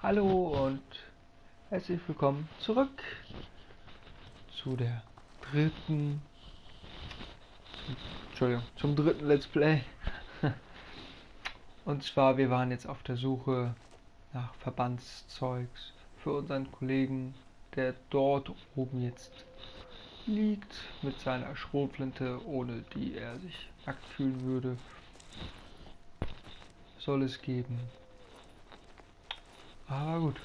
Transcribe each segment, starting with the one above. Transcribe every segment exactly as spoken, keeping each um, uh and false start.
Hallo und herzlich willkommen zurück zu der dritten, zum, Entschuldigung, zum dritten Let's Play. Und zwar, wir waren jetzt auf der Suche nach Verbandszeugs für unseren Kollegen, der dort oben jetzt liegt mit seiner Schrotflinte, ohne die er sich nackt fühlen würde. Soll es geben. Aber gut.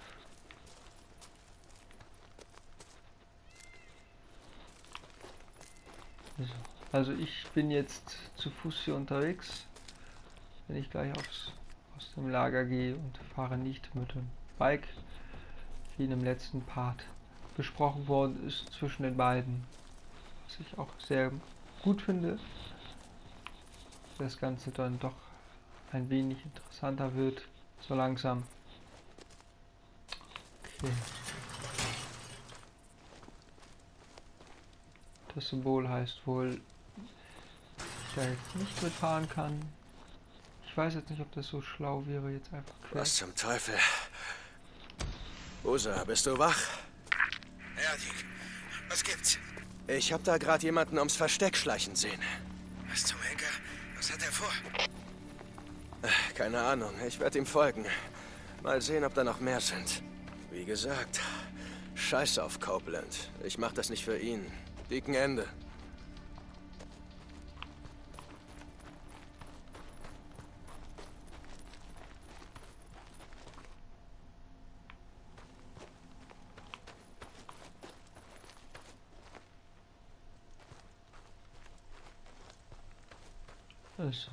So. Also ich bin jetzt zu Fuß hier unterwegs, wenn ich gleich aufs, aus dem Lager gehe, und fahre nicht mit dem Bike, wie in dem letzten Part besprochen worden ist zwischen den beiden. Was ich auch sehr gut finde, das Ganze dann doch ein wenig interessanter wird, so langsam. Okay. Das Symbol heißt wohl, dass ich da jetzt nicht mitfahren kann. Ich weiß jetzt nicht, ob das so schlau wäre, jetzt einfach quer. Was zum Teufel? Usa, bist du wach? Ja, Dick. Was gibt's? Ich hab da gerade jemanden ums Versteck schleichen sehen. Was zum Henker? Was hat er vor? Keine Ahnung, ich werde ihm folgen. Mal sehen, ob da noch mehr sind. Wie gesagt, scheiß auf Copeland. Ich mach das nicht für ihn. Dicken Ende. Also.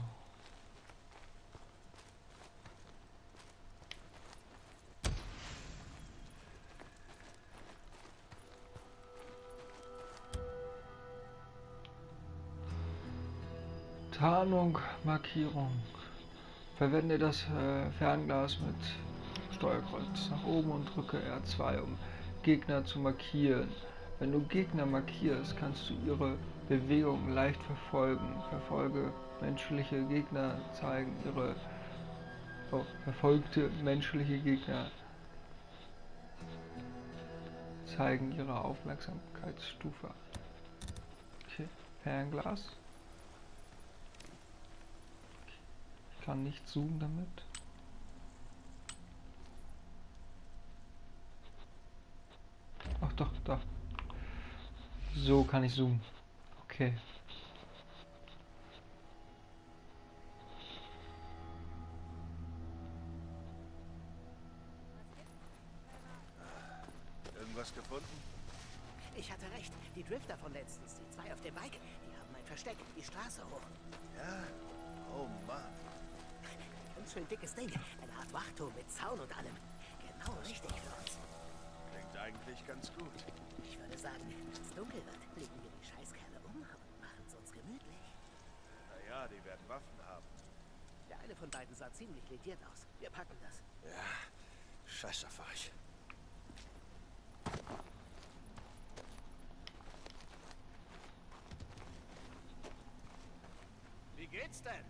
Tarnung, Markierung. Verwende das äh, Fernglas mit Steuerkreuz nach oben und drücke R zwei, um Gegner zu markieren. Wenn du Gegner markierst, kannst du ihre Bewegungen leicht verfolgen. Verfolge menschliche Gegner zeigen ihre oh, verfolgte menschliche Gegner zeigen ihre Aufmerksamkeitsstufe. Okay, Fernglas. Ich kann nicht zoomen damit. Ach doch, da. So kann ich zoomen. Okay. Irgendwas gefunden? Ich hatte recht. Die Drifter von letztens, die zwei auf dem Bike, die haben ein Versteck die Straße hoch. Ja? Oh Mann. Ganz schön dickes Ding. Eine Art Wachturm mit Zaun und allem. Genau richtig für uns. Klingt eigentlich ganz gut. Ich würde sagen, wenn es dunkel wird, legen wir die Scheißkerle um und machen es uns gemütlich. Naja, die werden Waffen haben. Der eine von beiden sah ziemlich lediert aus. Wir packen das. Ja, scheiß auf euch. Wie geht's denn?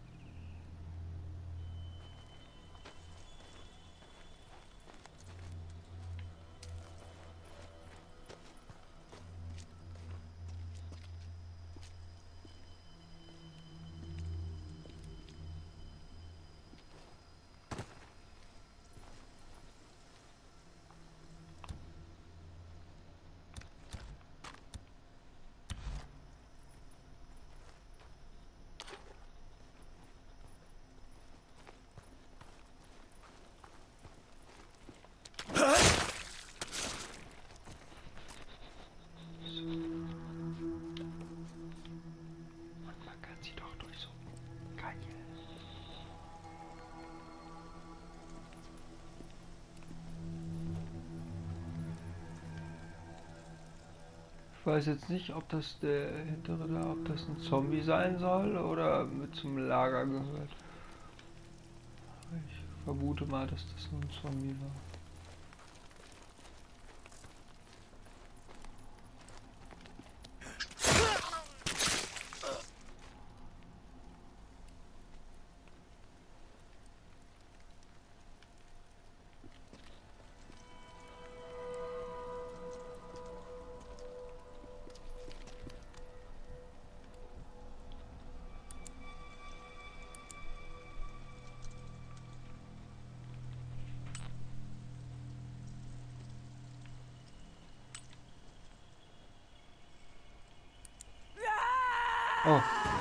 Man kann sie doch durch so geil. Ich weiß jetzt nicht, ob das der hintere da, ob das ein Zombie sein soll oder mit zum Lager gehört. Ich vermute mal, dass das nur ein Zombie war. Oh.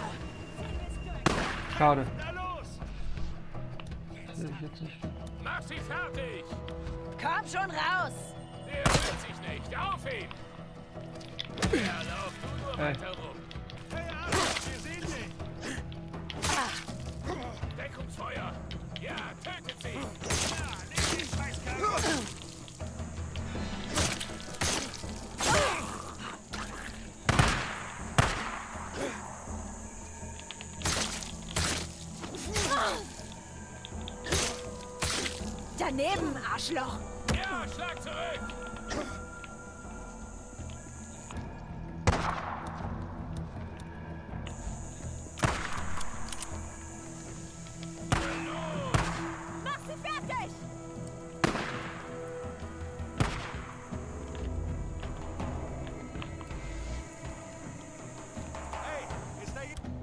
Schade. Na los! Das hätte ich jetzt nicht. Mach sie fertig! Komm schon raus! Der rührt sich nicht! Auf ihn! Ja, lauf du nur Hey. weiter rum! Hey, Arsch, wir sehen dich! Deckungsfeuer! Ja, tötet sie! Ja, nimm den Scheißkarren! Daneben, Arschloch! Ja, schlag zurück! Mach sie fertig! Hey, ist da jemand?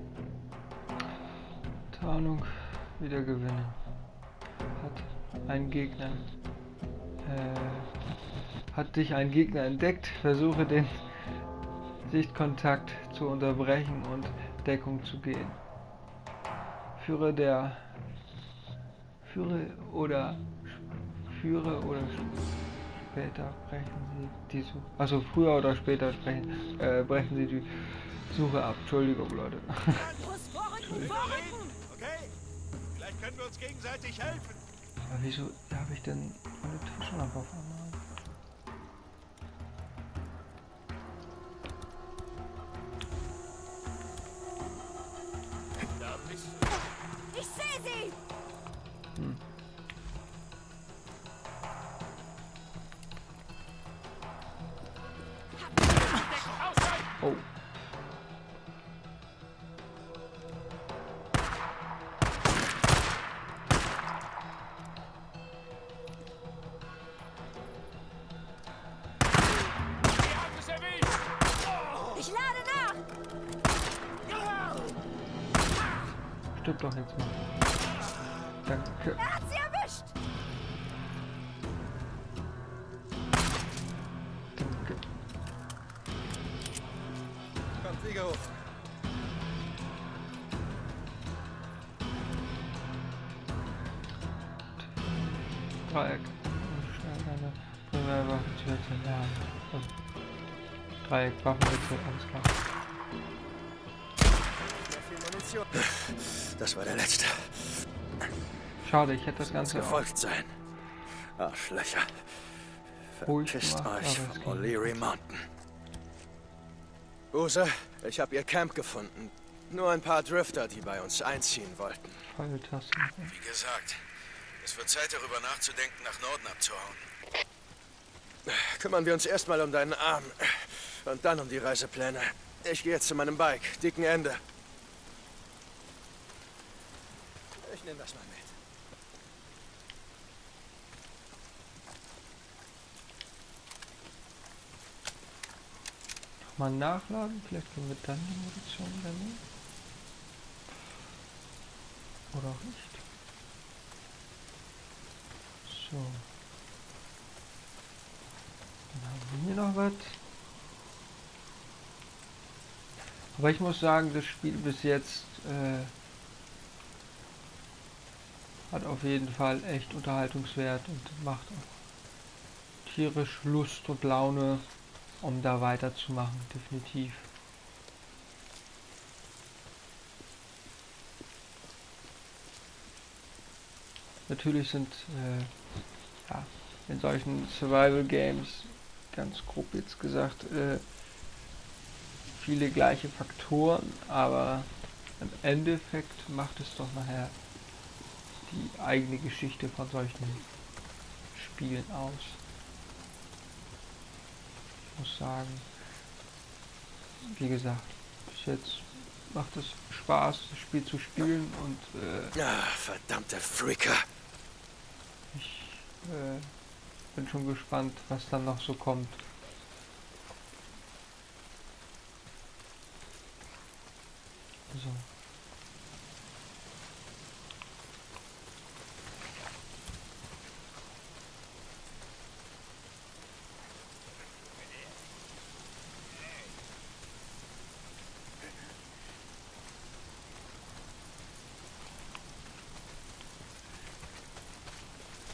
Tarnung. Wieder gewinnen. Hat ein Gegner. Äh, hat dich ein Gegner entdeckt. Versuche den Sichtkontakt zu unterbrechen und Deckung zu gehen. Führe der Führe oder Führe oder später brechen sie die Suche. Also früher oder später sprechen, äh, brechen sie die Suche ab. Entschuldigung, Leute. Muss vorrücken, vorrücken! Okay? Vielleicht können wir uns gegenseitig helfen. Aber wieso habe ich denn meine Taschenlampe auf einmal? Da bist du! Ich sehe sie! Hm. Ausweichen! Oh. Ihr habt es erwischt! Ich lade nach! Stirb doch jetzt mal. Danke. Er hat sie erwischt! Danke. Kommt, Flieger hoch. Dreieck. Eine Primärwaffentürte. Ja. Also, Dreieck, Waffentürte, alles klar. Sehr viel Munition. Das war der letzte. Schade, ich hätte das Muss Ganze auch gefolgt sein. Arschlöcher. ruhig Verpisst gemacht, euch aber es vom ging. O'Leary Mountain. Buse, ich habe ihr Camp gefunden. Nur ein paar Drifter, die bei uns einziehen wollten. Pfeiltasten. Wie gesagt, es wird Zeit, darüber nachzudenken, nach Norden abzuhauen. Kümmern wir uns erstmal um deinen Arm und dann um die Reisepläne. Ich gehe jetzt zu meinem Bike, dicken Ende. Ich nehme das mal mit. Mal nachladen, vielleicht können wir dann die Munition wieder nehmen. Oder auch nicht. So. Dann haben wir hier noch was. Aber ich muss sagen, das Spiel bis jetzt äh, hat auf jeden Fall echt Unterhaltungswert und macht auch tierisch Lust und Laune, um da weiterzumachen, definitiv. Natürlich sind äh, ja, in solchen Survival Games, ganz grob jetzt gesagt, äh, viele gleiche Faktoren, aber im Endeffekt macht es doch nachher die eigene Geschichte von solchen Spielen aus. Ich muss sagen, wie gesagt, bis jetzt macht es Spaß, das Spiel zu spielen und äh, Ah, verdammte Freaker. ich äh, bin schon gespannt, was dann noch so kommt. So.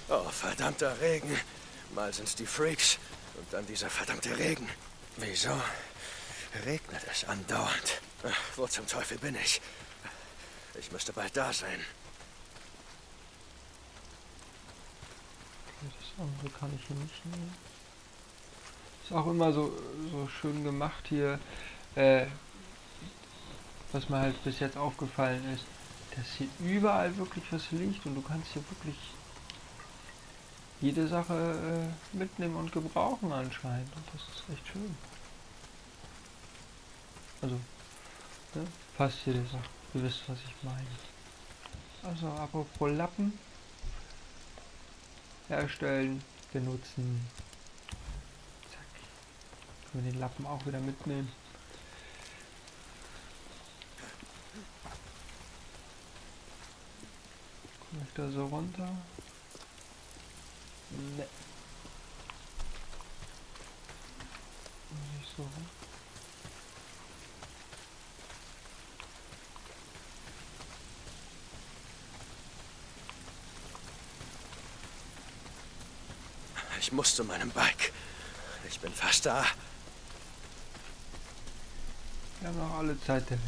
Oh, verdammter Regen. Mal sind's die Freaks und dann dieser verdammte Regen. Wieso regnet es andauernd? Ach, wo zum Teufel bin ich? Ich müsste bald da sein. Das andere kann ich hier nicht nehmen. Ist auch immer so, so schön gemacht hier, äh, was mir halt bis jetzt aufgefallen ist, dass hier überall wirklich was liegt und du kannst hier wirklich jede Sache äh, mitnehmen und gebrauchen anscheinend und das ist echt schön. Also, ne, fast jede Sache. Ihr wisst, was ich meine. Also, apropos Lappen. Herstellen, benutzen. Zack. Können wir den Lappen auch wieder mitnehmen. Komme ich da so runter? Ne. Nicht so. Ich muss zu meinem Bike. Ich bin fast da. Wir haben noch alle Zeit der Welt.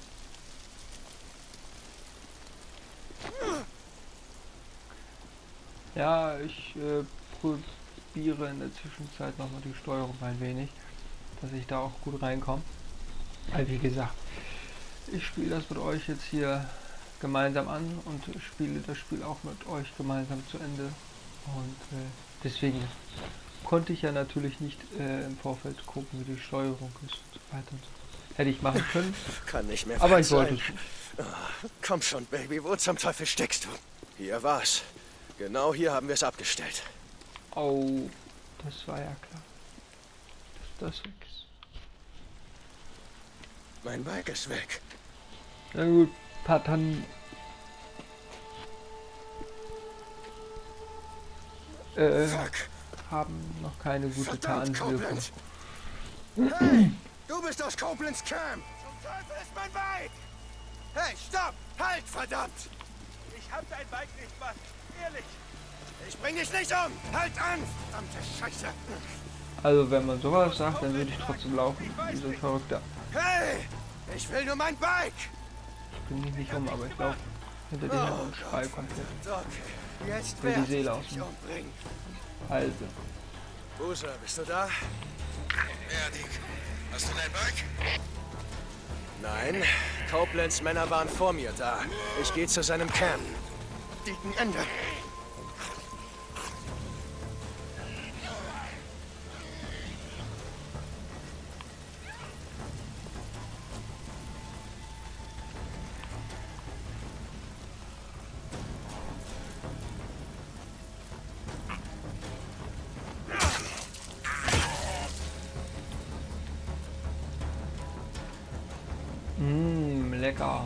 Ja, ich äh, probiere in der Zwischenzeit nochmal die Steuerung ein wenig, dass ich da auch gut reinkomme. Weil wie gesagt, ich spiele das mit euch jetzt hier gemeinsam an und spiele das Spiel auch mit euch gemeinsam zu Ende. Und äh, deswegen konnte ich ja natürlich nicht äh, im Vorfeld gucken, wie die Steuerung ist und so weiter und so fort. Hätte ich machen können, Kann nicht mehr aber weit ich wollte sein. es nicht. Oh, komm schon, Baby. Wo zum Teufel steckst du? Hier war's. Genau hier haben wir es abgestellt. Oh, das war ja klar, dass das weg ist. Mein Bike ist weg. Na gut, paar Tannen. Äh, Fuck. haben noch keine gute Verdammt, Tarnwirkung. Copeland. Hey, du bist aus Koblenz Camp. Zum Teufel ist mein Bike! Hey, stopp! Halt, verdammt! Ich hab dein Bike nicht, Mann. Ehrlich. Ich bring dich nicht um! Halt an! Verdammte Scheiße! Also wenn man sowas sagt, dann würde ich trotzdem laufen, wie so ein Verrückter. Hey! Ich will nur mein Bike! Ich bin mich nicht um, aber ich laufe hinter dir her und schrei komplett. Okay, jetzt Will die werde Seele ich aus dich mir. umbringen. Also, Busa, bist du da? Ja, Dick. Hast du dein Bike? Nein, Koblenz Männer waren vor mir da. Ich gehe zu seinem Camp. Dicken Ende. mmm, lecker.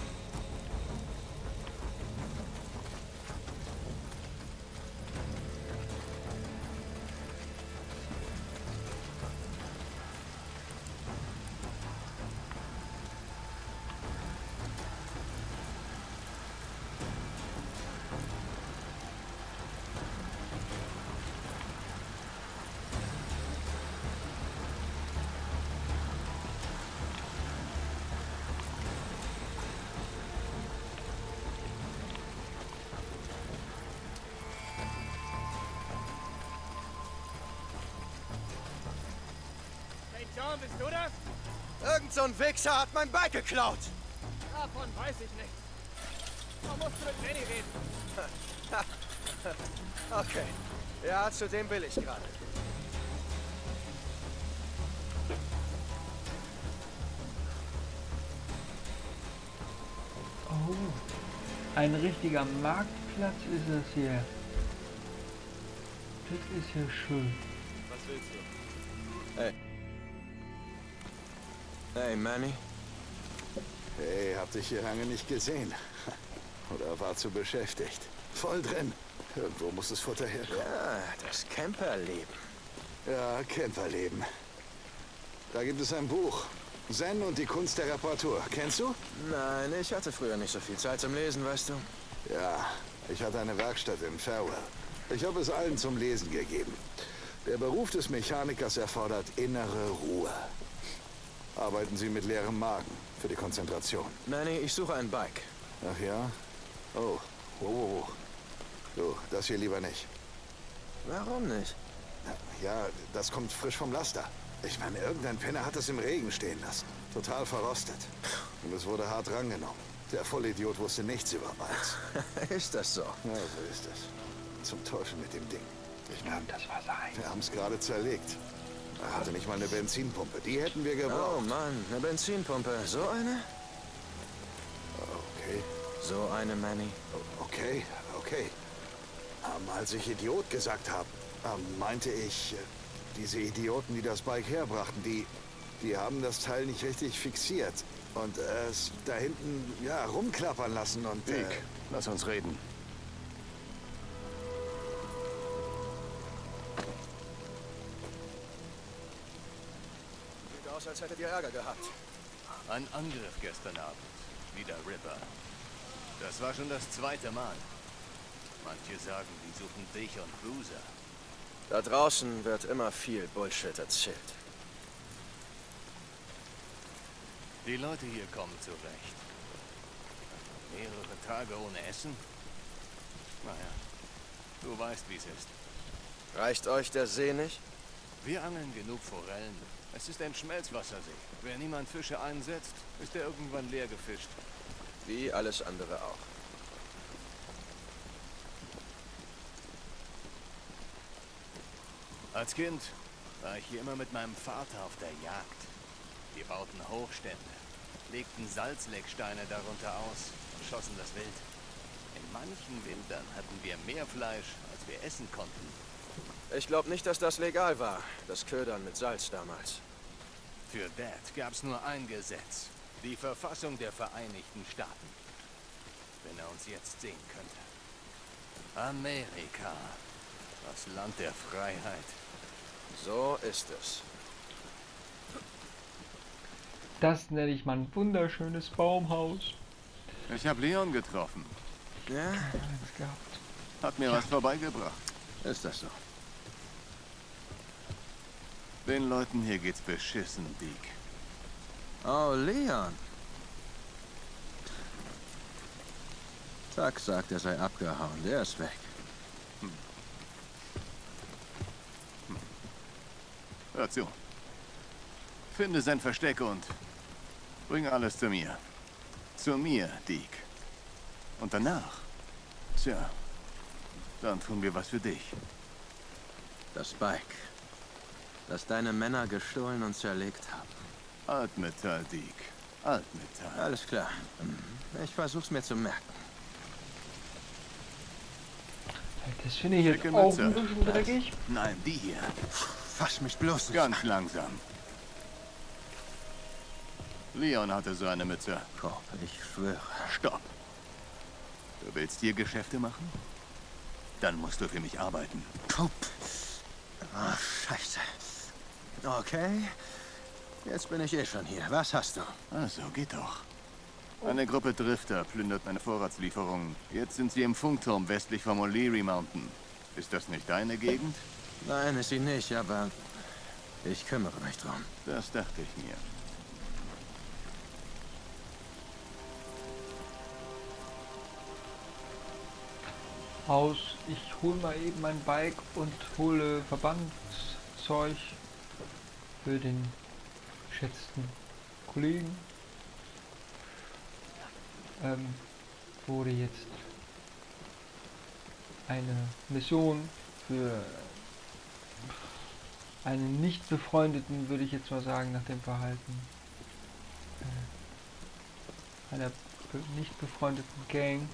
Saint John, bist du das? Irgend so ein Wichser hat mein Bike geklaut. Davon weiß ich nichts. Man musst du mit Jenny reden. Okay. Ja, zu dem will ich gerade. Oh, ein richtiger Marktplatz ist es hier. Das ist ja schön. Was willst du? Hey. Hey, Manny. Hey, hab dich hier lange nicht gesehen. Oder war zu beschäftigt. Voll drin. Irgendwo muss das Futter herkommen. Ja, das Camperleben. Ja, Camperleben. Da gibt es ein Buch. Zen und die Kunst der Reparatur. Kennst du? Nein, ich hatte früher nicht so viel Zeit zum Lesen, weißt du. Ja, ich hatte eine Werkstatt in Farewell. Ich habe es allen zum Lesen gegeben. Der Beruf des Mechanikers erfordert innere Ruhe. Arbeiten Sie mit leerem Magen für die Konzentration. Manny, ich suche ein Bike. Ach ja? Oh, oh, oh, oh. Du, das hier lieber nicht. Warum nicht? Ja, das kommt frisch vom Laster. Ich meine, irgendein Penner hat es im Regen stehen lassen. Total verrostet. Und es wurde hart rangenommen. Der Vollidiot wusste nichts über Bikes. Ist das so? Ja, so ist es. Zum Teufel mit dem Ding. Ich meine, Das war sein. wir haben es gerade zerlegt. Er hatte nicht mal eine Benzinpumpe. Die hätten wir gebraucht. Oh Mann, eine Benzinpumpe. So eine? Okay, So eine, Manny. o- okay, okay. Ähm, als ich Idiot gesagt habe, ähm, meinte ich, äh, diese Idioten, die das Bike herbrachten, die, die haben das Teil nicht richtig fixiert. Und äh, es da hinten, ja, rumklappern lassen und... Äh, Dick, lass uns reden. Sieht aus, als hättet ihr Ärger gehabt. Ein Angriff gestern Abend. Wieder Ripper. Das war schon das zweite Mal. Manche sagen, die suchen dich und Boozer. Da draußen wird immer viel Bullshit erzählt. Die Leute hier kommen zurecht. Mehrere Tage ohne Essen? Naja, du weißt, wie es ist. Reicht euch der See nicht? Wir angeln genug Forellen. Es ist ein Schmelzwassersee. Wenn niemand Fische einsetzt, ist er irgendwann leer gefischt. Wie alles andere auch. Als Kind war ich hier immer mit meinem Vater auf der Jagd. Wir bauten Hochstände, legten Salzlecksteine darunter aus und schossen das Wild. In manchen Wintern hatten wir mehr Fleisch, als wir essen konnten. Ich glaube nicht, dass das legal war, das Ködern mit Salz damals. Für Dad gab's nur ein Gesetz. Die Verfassung der Vereinigten Staaten. Wenn er uns jetzt sehen könnte. Amerika. Das Land der Freiheit. So ist es. Das nenne ich mal ein wunderschönes Baumhaus. Ich habe Leon getroffen. Ja? Eins gehabt. Hat mir was vorbeigebracht. Ist das so? Den Leuten hier geht's beschissen, Deke. Oh, Leon. Tuck sagt, er sei abgehauen. Der ist weg. Hör zu. Finde sein Versteck und bring alles zu mir. Zu mir, Deke. Und danach, tja, dann tun wir was für dich. Das Bike, das deine Männer gestohlen und zerlegt haben. Altmetall, Deke. Altmetall. Alles klar. Ich versuch's mir zu merken. Das finde ich jetzt Schicke auch Mütze. ein bisschen dreckig. Nein, die hier. Fass mich bloß nicht. Ganz langsam. Leon hatte so eine Mütze. Korb, ich schwöre. Stopp. Du willst hier Geschäfte machen? Dann musst du für mich arbeiten. Korb. Ah, scheiße. Okay. Jetzt bin ich eh schon hier. Was hast du? Also, geht doch. Eine Gruppe Drifter plündert meine Vorratslieferungen. Jetzt sind sie im Funkturm westlich vom O'Leary Mountain. Ist das nicht deine Gegend? Nein, ist sie nicht, aber ich kümmere mich drum. Das dachte ich mir. Aus, ich hole mal eben mein Bike und hole Verbandszeug für den geschätzten Kollegen. Ähm, wurde jetzt eine Mission für einen nicht befreundeten, würde ich jetzt mal sagen, nach dem Verhalten äh, einer be nicht befreundeten Gang.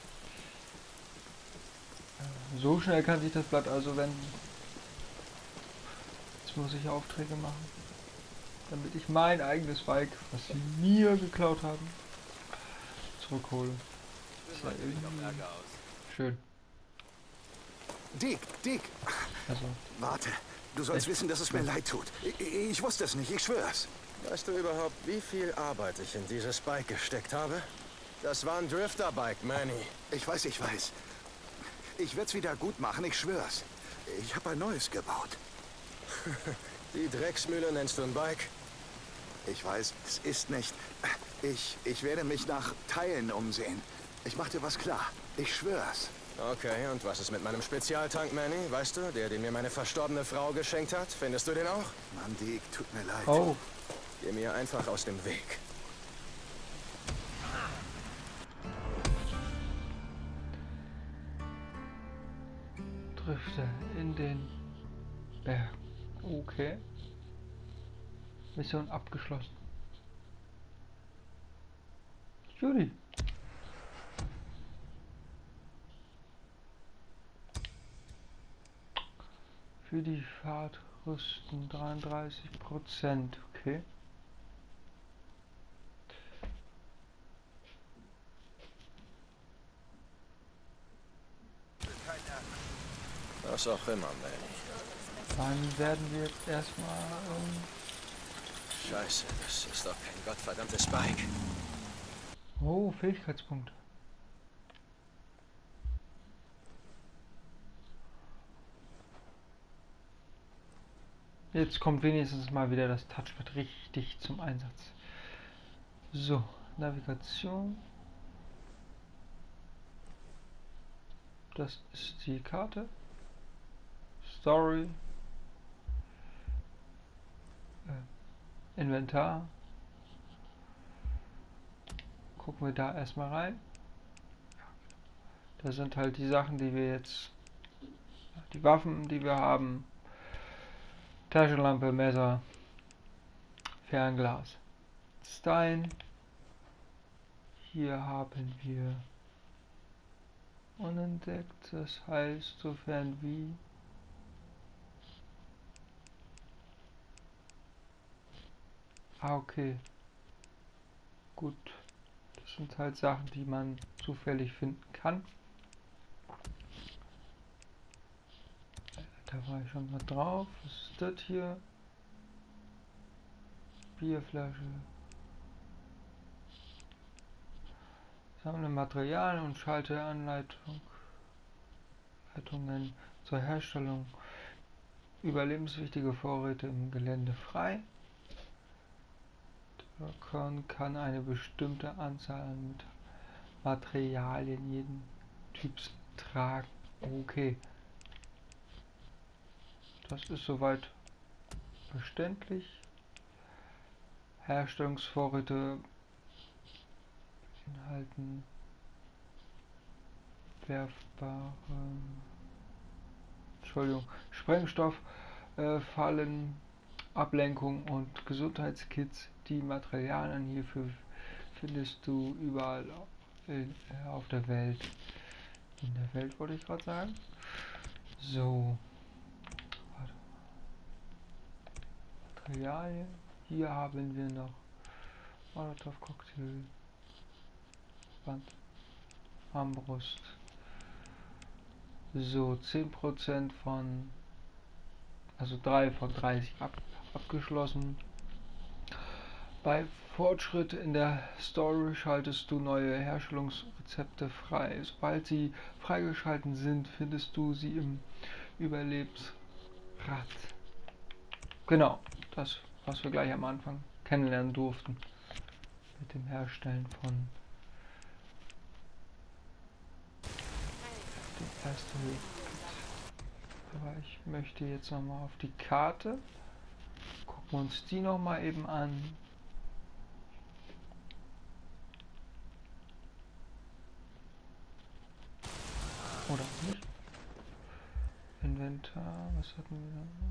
Äh, so schnell kann sich das Blatt also wenden. Jetzt muss ich Aufträge machen, damit ich mein eigenes Bike, was sie mir geklaut haben, zurückhole. Ist ja irgendwie schön. Dick, Dick, Also, warte. Du sollst wissen, dass es mir leid tut. Ich, ich wusste es nicht, ich schwör's. Weißt du überhaupt, wie viel Arbeit ich in dieses Bike gesteckt habe? Das war ein Drifter-Bike, Manny. Ich weiß, ich weiß. Ich werde es wieder gut machen, ich schwör's. Ich habe ein neues gebaut. Die Drecksmühle nennst du ein Bike? Ich weiß, es ist nicht. Ich, ich werde mich nach Teilen umsehen. Ich mach dir was klar. Ich schwör's. Okay, und was ist mit meinem Spezialtank, Manny? Weißt du, der, den mir meine verstorbene Frau geschenkt hat? Findest du den auch? Mann, Dick, tut mir leid. Oh. Geh mir einfach aus dem Weg. Drifte in den Berg. Okay. Mission abgeschlossen. Judy. Für die Fahrt rüsten dreiunddreißig Prozent. Okay. Was auch immer, Manny. Dann werden wir jetzt erstmal. Ähm Scheiße, das ist doch kein gottverdammtes Bike. oh, Fähigkeitspunkte. Jetzt kommt wenigstens mal wieder das Touchpad richtig zum Einsatz. So, Navigation. Das ist die Karte. Story. Äh, Inventar. Gucken wir da erstmal rein. Das sind halt die Sachen, die wir jetzt, die Waffen, die wir haben. Taschenlampe, Messer, Fernglas, Stein. Hier haben wir unentdeckt, das heißt, sofern wie ah, okay. Gut. Das sind halt Sachen, die man zufällig finden kann. Da war ich schon mal drauf. Was ist das hier? Bierflasche. Sammle Material und schalte Anleitung. Leitungen zur Herstellung. Überlebenswichtige Vorräte im Gelände frei. Der kann eine bestimmte Anzahl an Materialien jeden Typs tragen. Okay. Das ist soweit verständlich. Herstellungsvorräte enthalten werfbare Entschuldigung, Sprengstoff, äh, Fallen, Ablenkung und Gesundheitskits. Die Materialien hierfür findest du überall in, äh, auf der Welt. In der Welt wollte ich gerade sagen. So. Warte. Materialien. Hier haben wir noch Molotov Cocktail. Band. Armbrust. So, zehn Prozent von, also drei von dreißig ab, abgeschlossen. Bei Fortschritt in der Story schaltest du neue Herstellungsrezepte frei. Sobald sie freigeschalten sind, findest du sie im Überlebensrad. Genau, das, was wir gleich am Anfang kennenlernen durften. Mit dem Herstellen von dem ersten Weg. Aber ich möchte jetzt nochmal auf die Karte. Gucken wir uns die nochmal eben an. Oder nicht? Inventar, was hatten wir da noch?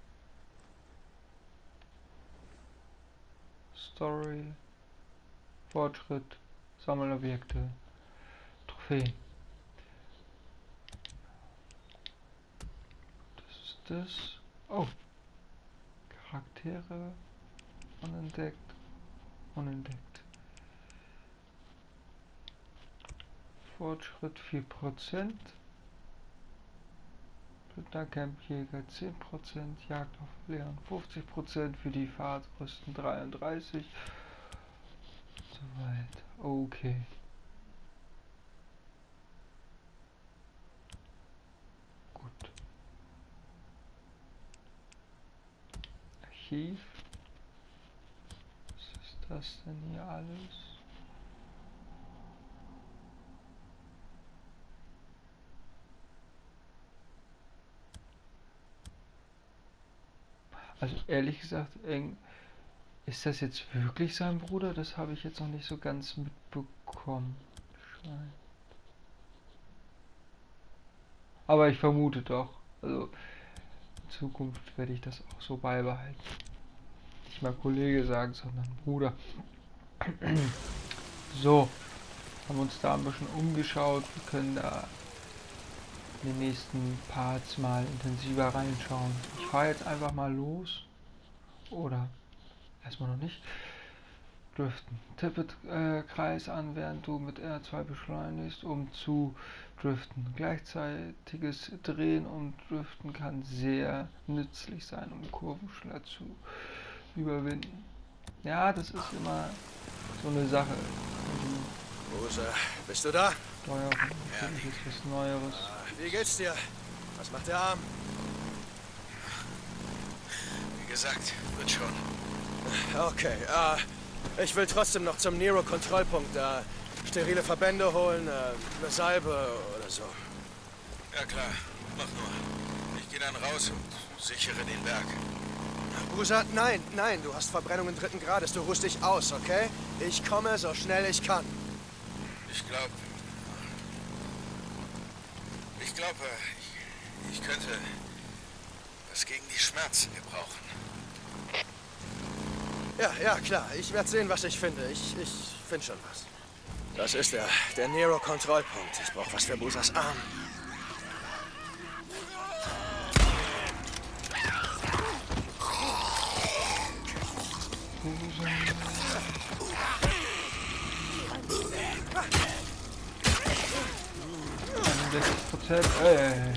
Story, Fortschritt, Sammelobjekte, Trophäen. Das ist das. Oh! Charaktere, unentdeckt, unentdeckt. Fortschritt vier Prozent. Campjäger zehn Prozent, Jagd auf Leon fünfzig Prozent, für die Fahrtrüsten dreiunddreißig. Soweit. Okay. Archiv. Was ist das denn hier alles? Also ehrlich gesagt, ist das jetzt wirklich sein Bruder? Das habe ich jetzt noch nicht so ganz mitbekommen. Schein. Aber ich vermute doch. Also in Zukunft werde ich das auch so beibehalten. Nicht mal Kollege sagen, sondern Bruder. So, haben uns da ein bisschen umgeschaut. Wir können da in den nächsten Parts mal intensiver reinschauen. Ich fahre jetzt einfach mal los. Oder erstmal noch nicht. Driften. Tippe äh, Kreis an, während du mit R zwei beschleunigst, um zu driften. Gleichzeitiges Drehen und Driften kann sehr nützlich sein, um Kurven schneller zu überwinden. Ja, das ist immer so eine Sache. Rosa, bist du da? Steuerung, natürlich ist was Neueres. Wie geht's dir? Was macht der Arm? Wie gesagt, wird schon. Okay, äh, ich will trotzdem noch zum Nero-Kontrollpunkt, äh, sterile Verbände holen, äh, eine Salbe oder so. Ja klar, mach nur. Ich gehe dann raus und sichere den Berg. Brusa, nein, nein, du hast Verbrennungen dritten Grades, du ruhst dich aus, okay? Ich komme so schnell ich kann. Ich glaube... Ich glaube, ich, ich könnte was gegen die Schmerzen gebrauchen. Ja, ja, klar. Ich werde sehen, was ich finde. Ich, ich finde schon was. Das ist der, der Nero-Kontrollpunkt. Ich brauche was für Brusas Arm. einundsechzig Prozent. Ey.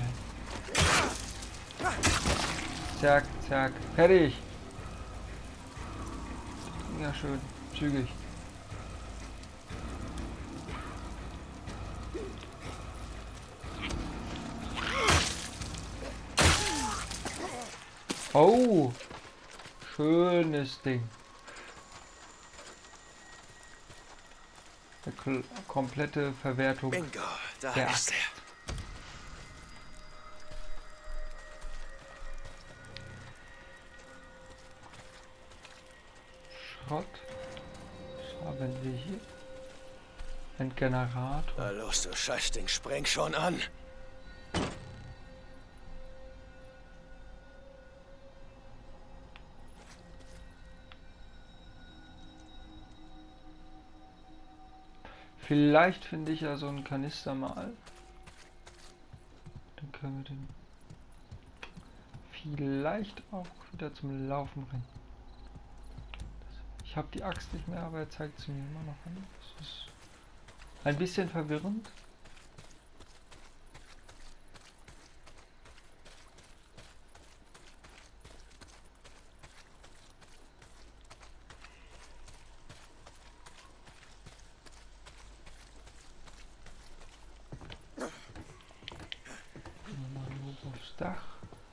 Zack, zack. Fertig. Ja, schön. Zügig. Oh. Schönes Ding. Eine komplette Verwertung. Bingo, da der ist er. Schrott. Was haben wir hier? Ein Generator. Na los, du Scheißding, spreng schon an. Vielleicht finde ich ja so einen Kanister mal. Dann können wir den vielleicht auch wieder zum Laufen bringen. Ich habe die Axt nicht mehr, aber er zeigt sie mir immer noch an. Das ist ein bisschen verwirrend. Aufs Dach.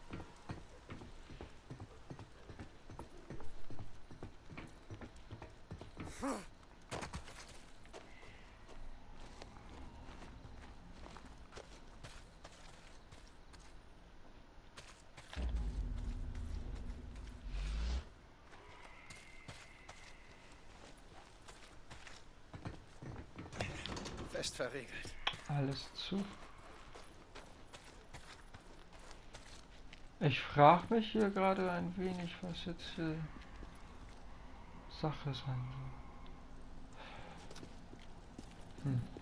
Fest verriegelt. Alles zu. Ich frage mich hier gerade ein wenig, was jetzt hier Sache sein soll. Hm.